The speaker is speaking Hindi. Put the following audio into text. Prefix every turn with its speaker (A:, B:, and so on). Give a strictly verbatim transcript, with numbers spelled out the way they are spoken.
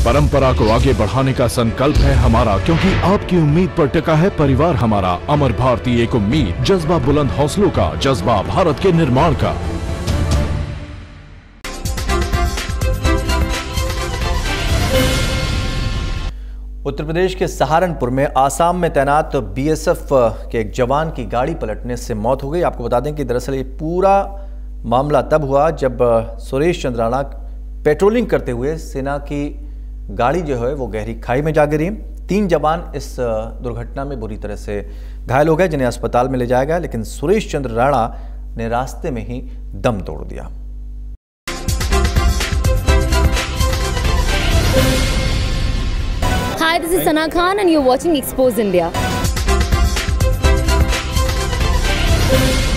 A: परंपरा को आगे बढ़ाने का संकल्प है हमारा, क्योंकि आपकी उम्मीद पर टिका है परिवार हमारा। अमर भारतीय एक उम्मीद, जज्बा बुलंद हौसलों का, जज्बा भारत के निर्माण का।
B: उत्तर प्रदेश के सहारनपुर में आसाम में तैनात बीएसएफ के एक जवान की गाड़ी पलटने से मौत हो गई। आपको बता दें कि दरअसल ये पूरा मामला तब हुआ जब सुरेश चंद राणा पेट्रोलिंग करते हुए सेना की गाड़ी जो है वो गहरी खाई में जा गिरी। तीन जवान इस दुर्घटना में बुरी तरह से घायल हो गए, जिन्हें अस्पताल में ले जाया गया, लेकिन सुरेश चंद्र राणा ने रास्ते में ही दम तोड़ दिया।
C: Hi, this is Sana Khan and you're watching Expose India.